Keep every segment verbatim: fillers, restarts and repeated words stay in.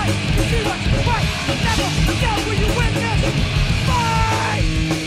You see what's right, never forget when you win this fight.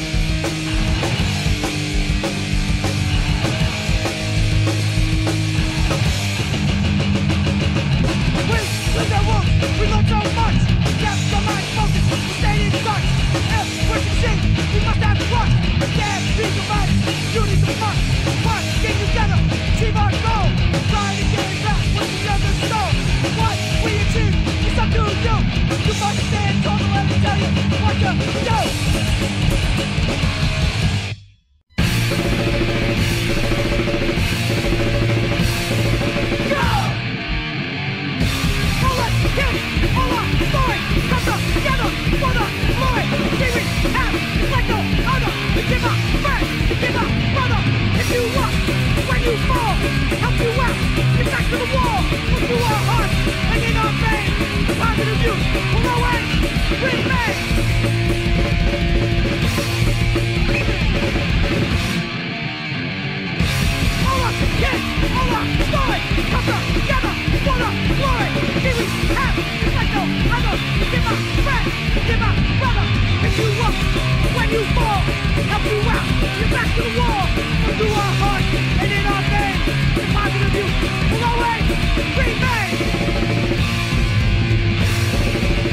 We live that world, we learn so much. Kept the mind focused, we stayed in touch. If we succeed, we must have trust. Yeah, be divided, unity the must. One, get together, achieve our goal. Try to get it back with the other soul. What we achieve is up to you. You must stand tall to let me tell you what to do. Go! All our kids, all our story comes together for the glory. See we have like no other. We give up friend, we give up brother. If you up, when you fall, help you out. Get back to the wall, look through our hearts and in our veins. Positive youth will always remain. All our kids, all our story comes together for the glory. See we have like no other. We give up friend, we give up brother. If you up, when you fall, help you out. Get back to the wall, look through our hearts and in our veins. The positive youth will always remain.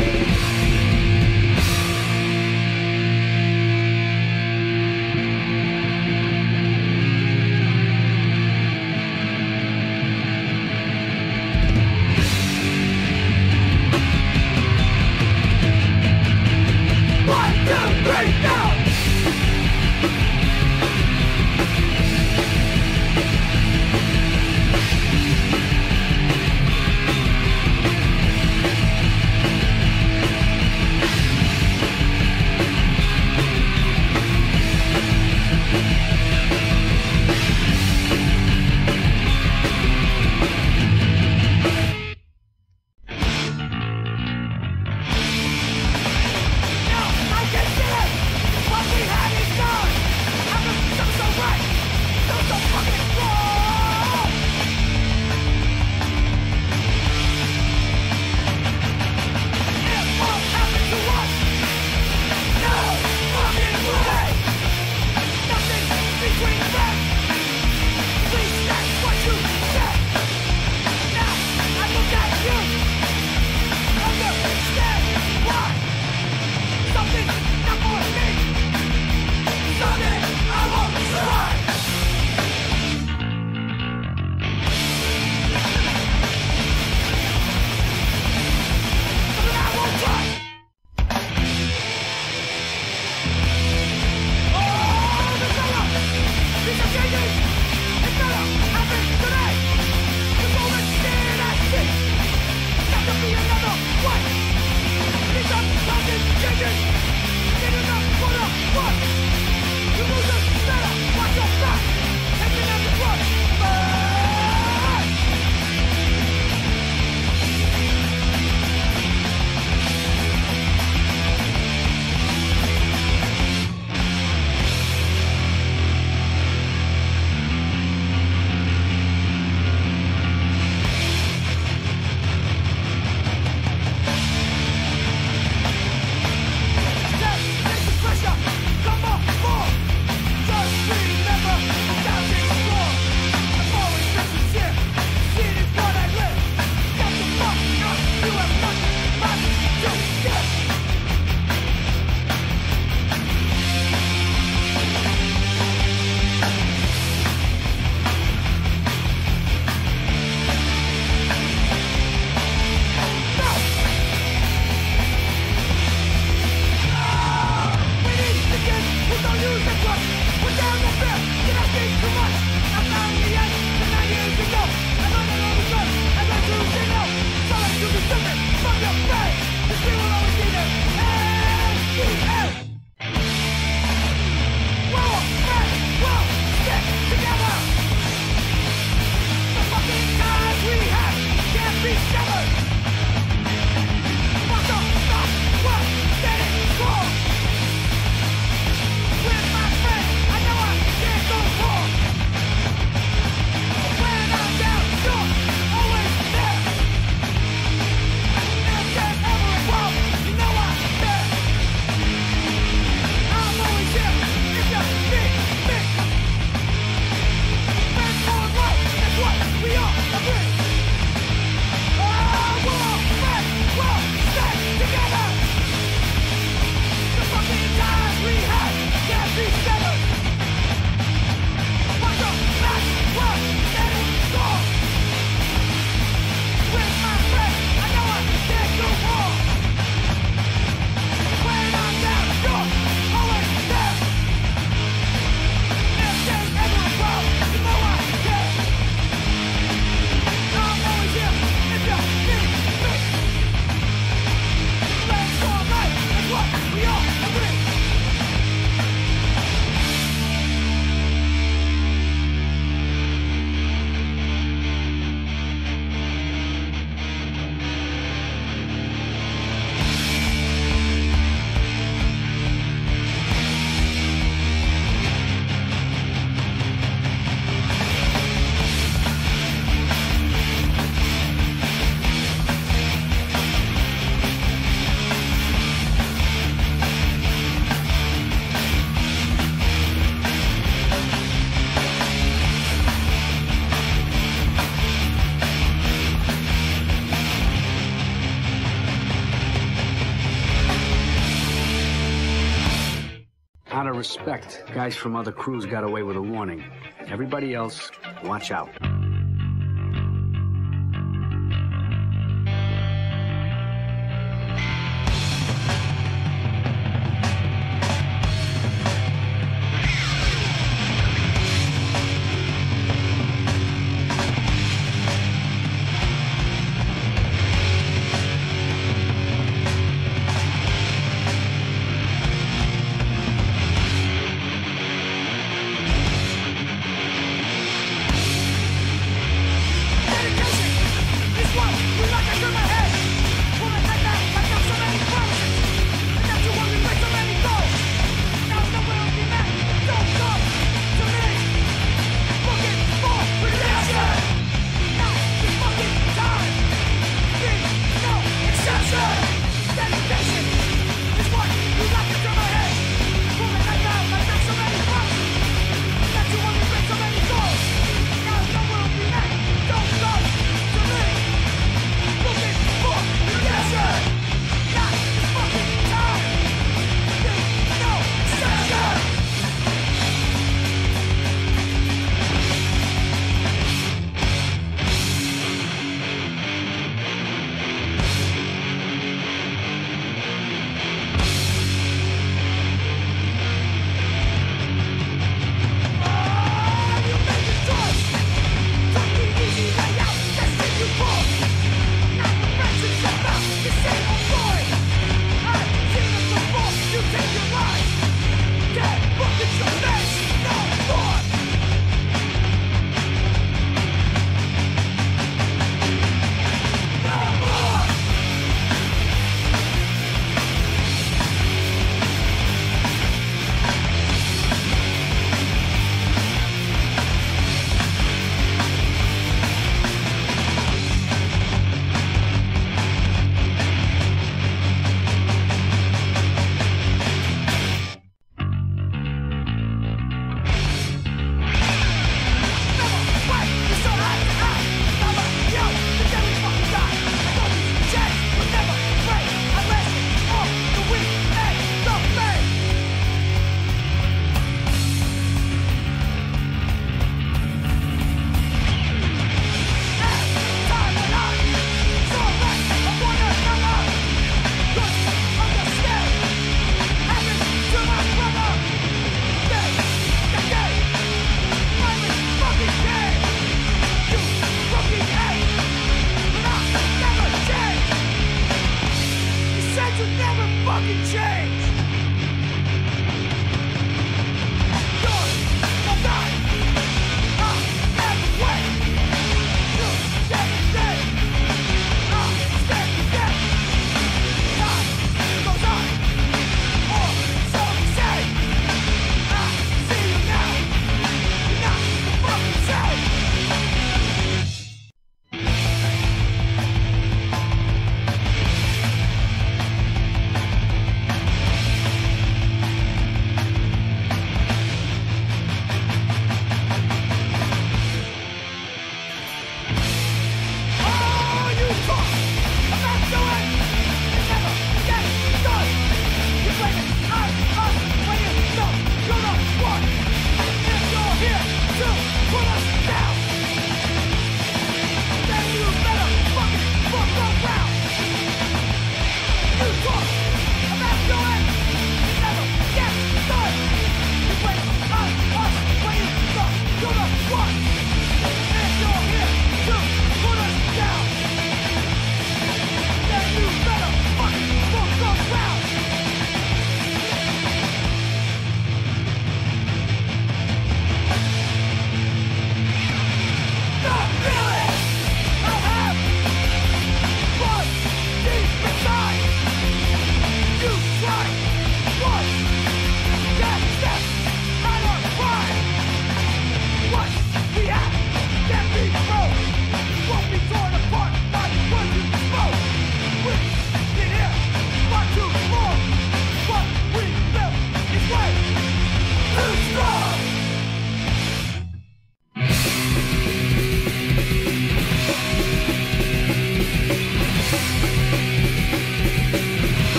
Out of respect, guys from other crews got away with a warning. Everybody else, watch out.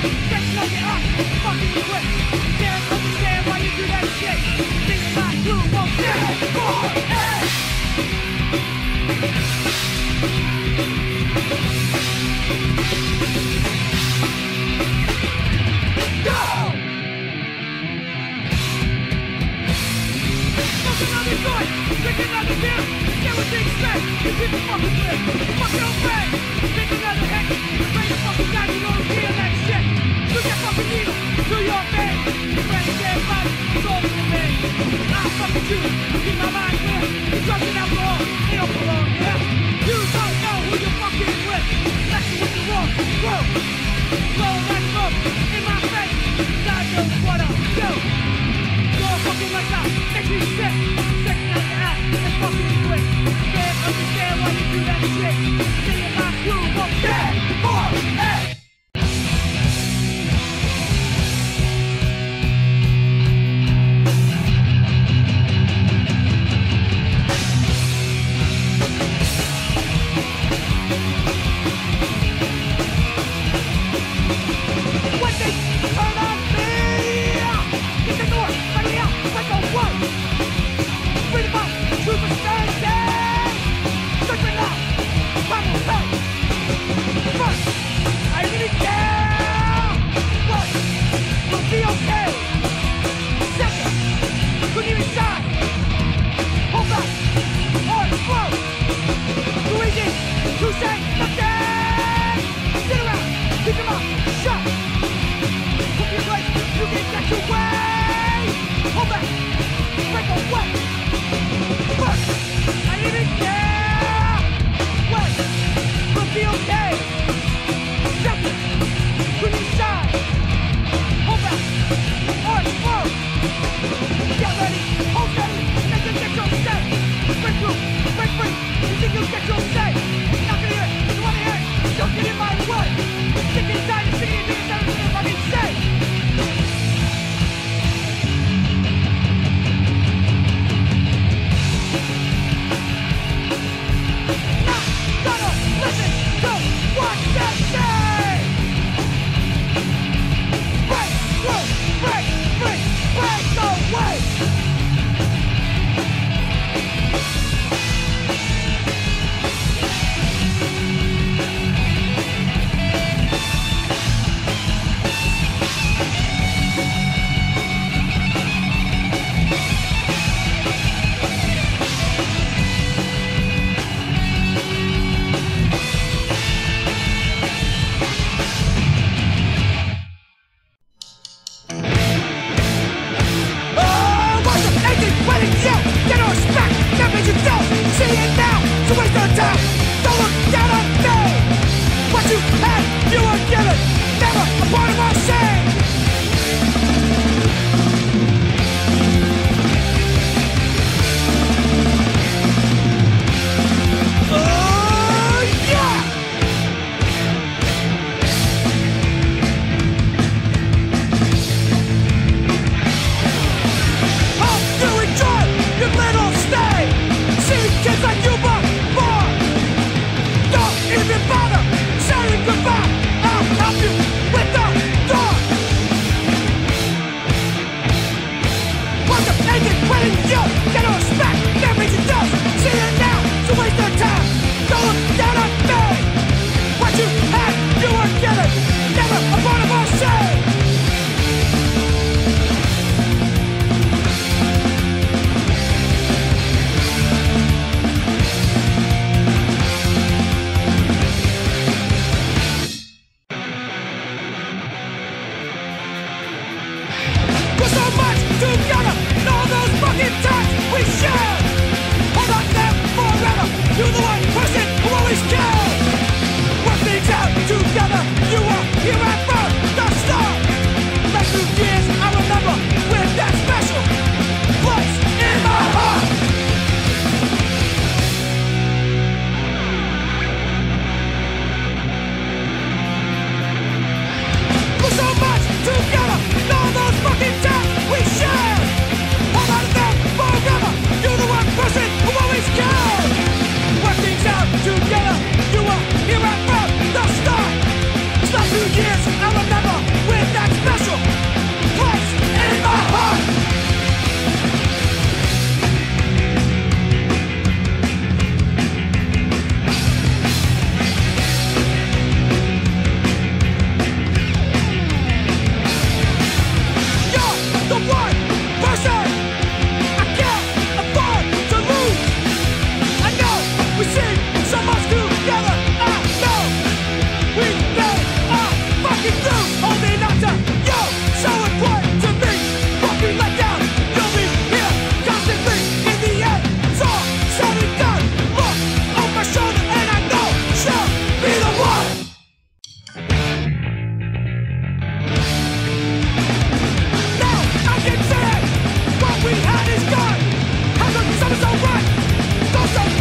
Taking on your up, fucking quit. Can't understand why you do that shit. Thinking my crew won't stand for it. Go! Smoke another joint, drink another beer. Get what they expect, you keep the fucking grip. Fuck your friend, take another hit. Bring the fucking guy, you don't feel that shit. Shoot that fucking needle, do your thing. Your friend is dead body, it's all in the vein. I'll fucking shoot, keep my mind clear. You're drugs and alcohol, they don't belong, yeah? You don't know who you're fucking with. Messing with the wrong crew. Blow that smoke in my face. God knows what I'll do. Your fucking lights out, makes me sick. Sticking out your ass and fucking quit. Can't understand why you do that shit. Me and my crew won't stand for it.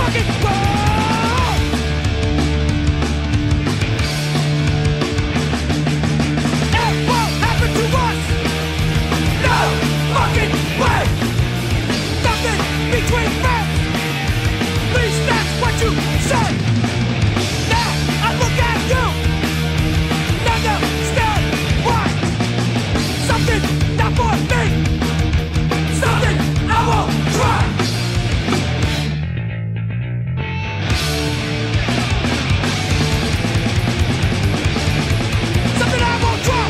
fucking world. It won't happen to us. No fucking way. Nothing between friends. At least that's what you said. Now I look at you. Understand why. Something not for me. Something I won't try. Something I won't try.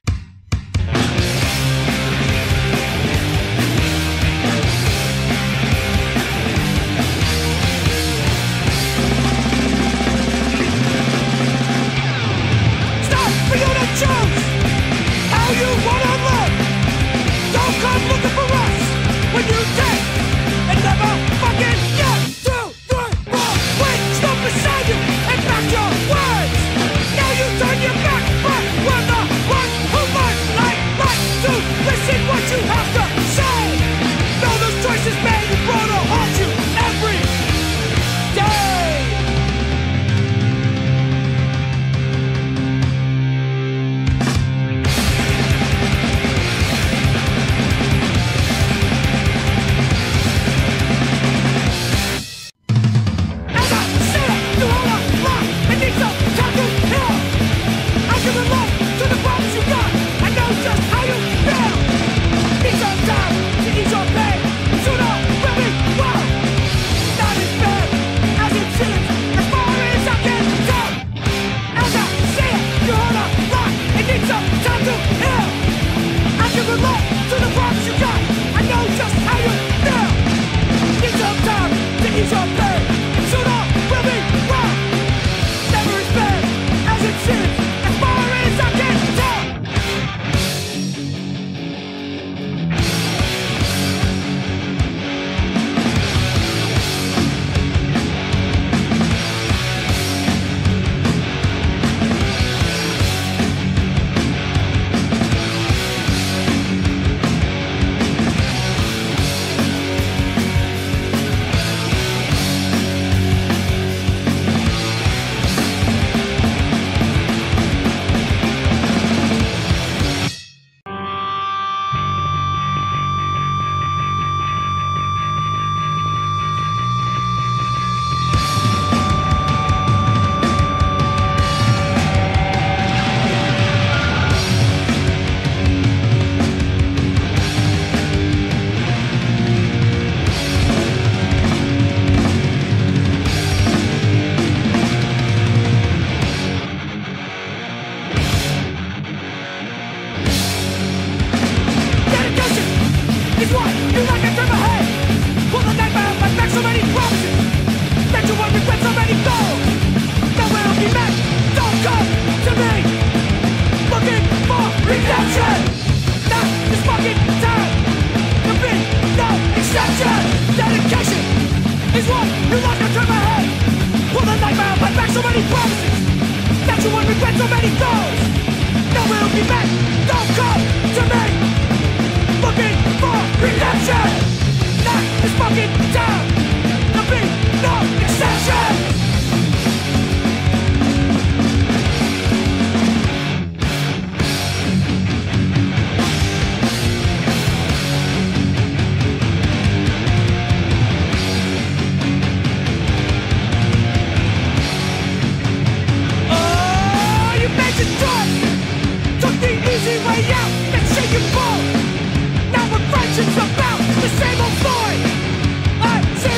Stop for you to choose how you wanna live. Don't come looking for us when you take and never fucking get two, three, four. Wait, stop beside you and back your words. Now you turn your back, but we're the ones who might like, like to listen what you have to say. Know those choices made and brought to haunt you every day. As I sit up through all the block, I need some time to heal. I give it love to the problems you got. I know just how you feel. Need some time to ease your pain. Sooner will be well. Not as bad as it seems, as far as I can tell. As I see it, you heard a lot. It needs some time to heal. I give it love to the problems you got. I know just how you feel. Need some time to ease your pain. Sooner will be well. Never as bad as it seems, as far as I can tell. Dedication is what you like to turn my head. Pull the knife out my back, so many promises that you won't regret, so many goals that will be met. Don't come to me looking for redemption. Not this fucking time to be no exception. Dedication is what you like to turn my head. Pull the knife out my back, so many promises that you won't regret, so many goals that will be met. Don't come to me looking for redemption. Not this fucking time to be no exception. Oh, you made the choice. Took the easy way out. That's shaking ball. Now we're friendships about the same old story. I see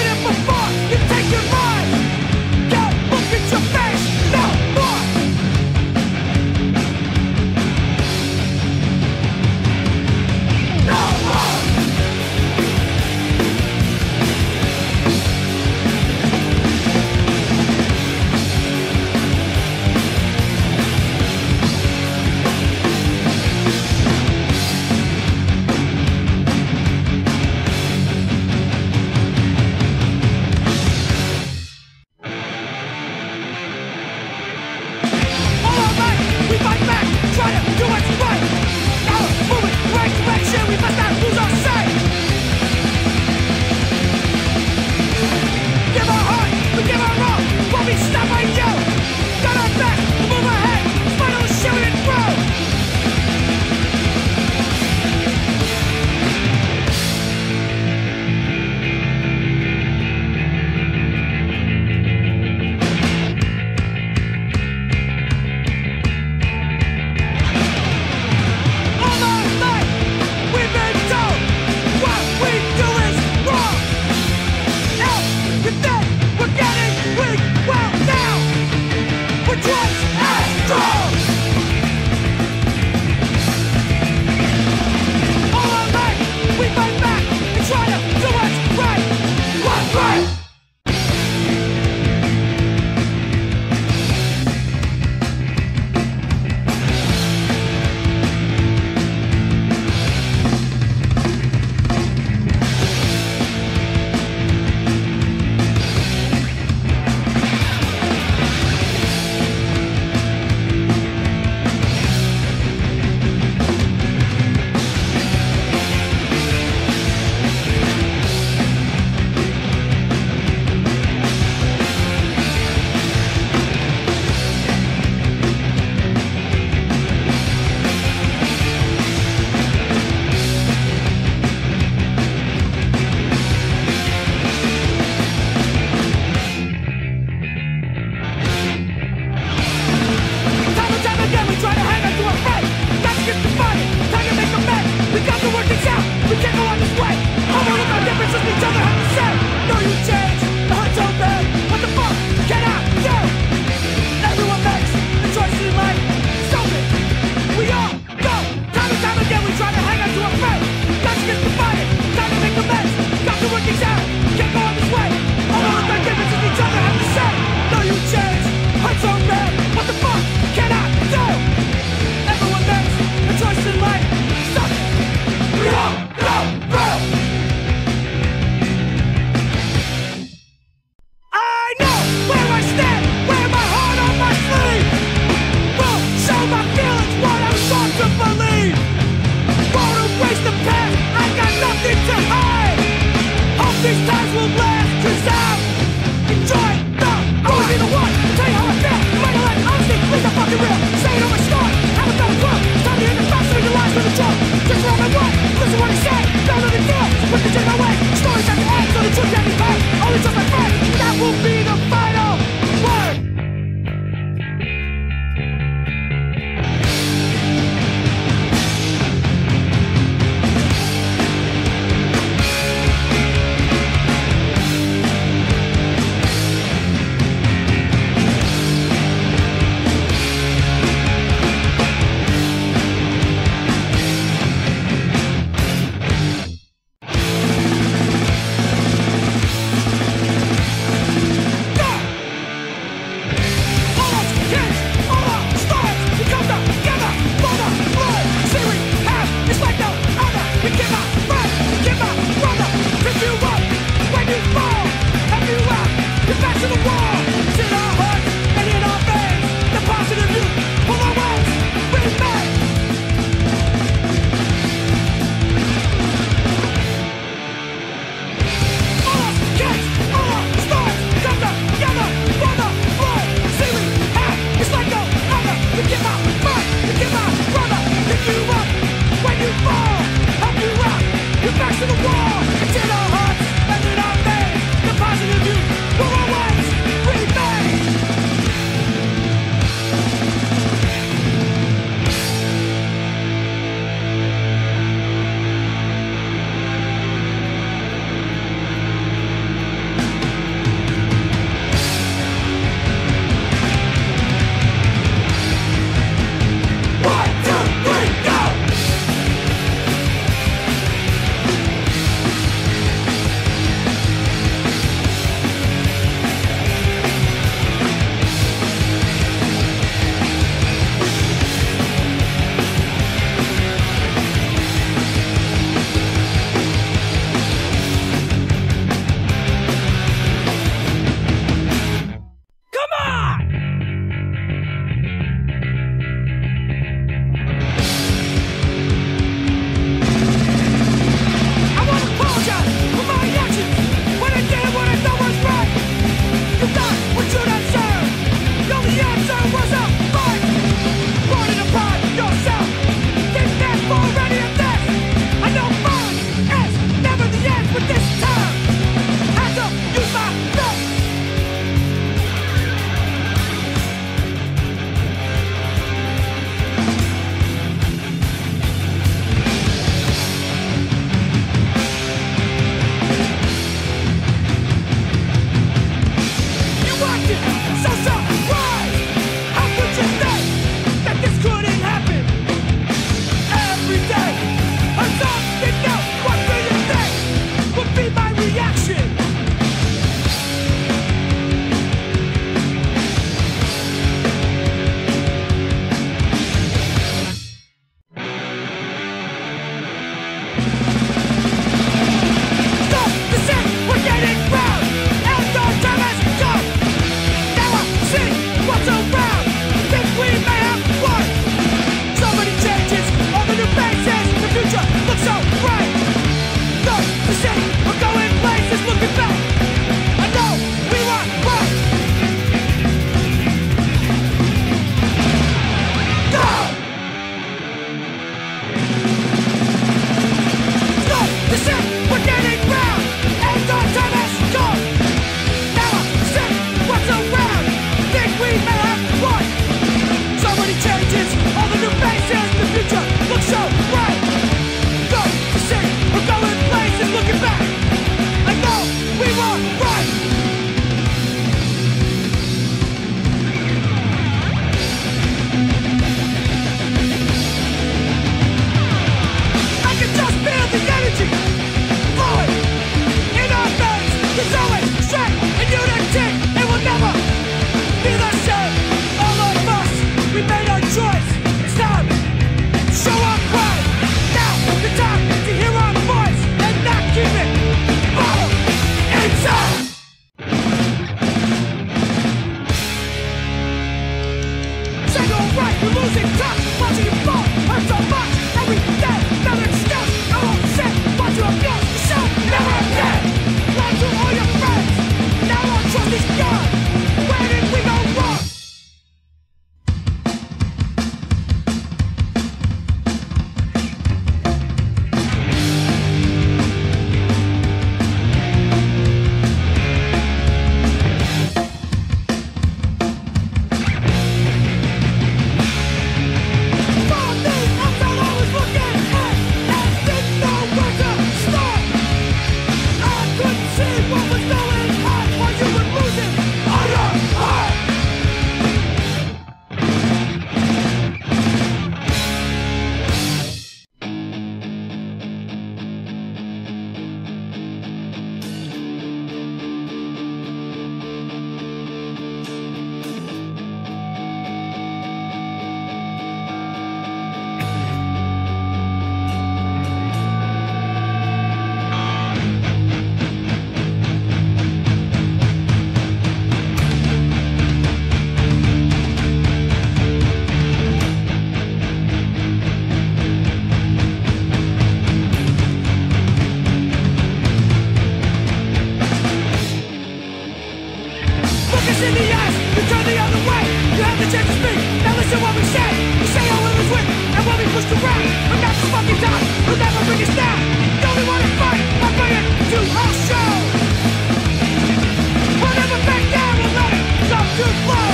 us in the eyes, you turn the other way. You have the chance to speak, now listen what we say. We say our will is weak, and we'll be pushed around. But not this fucking time, we'll never bring us down. Don't we wanna fight, I'll bring it to our show. We'll never back down, we'll let it come to blow.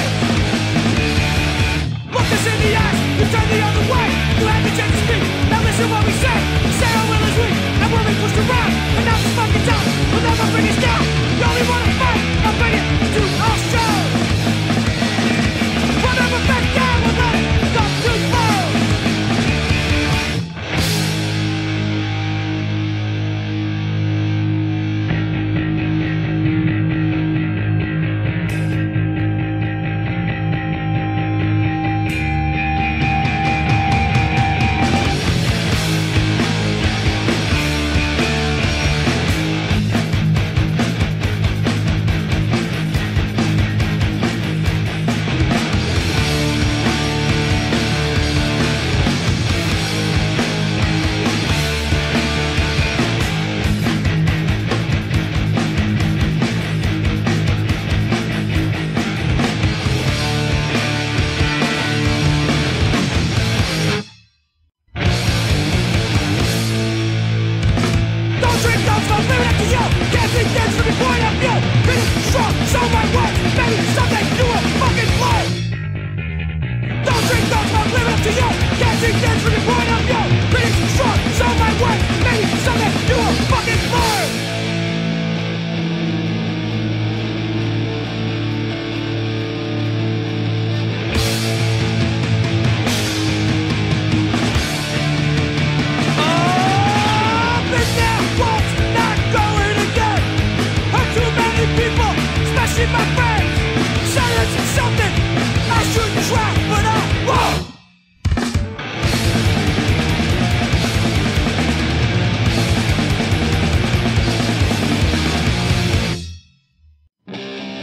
Look us in the eyes, you turn the other way. You have the chance to speak, now listen what we say. We say our will is weak, and we'll be pushed around. But not this fucking time, we'll never bring us down. You only wanna fight, I'll bring it to our show. We'll never back down, we'll let it come to blow.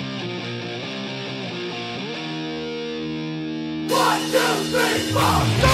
One, two, three, four.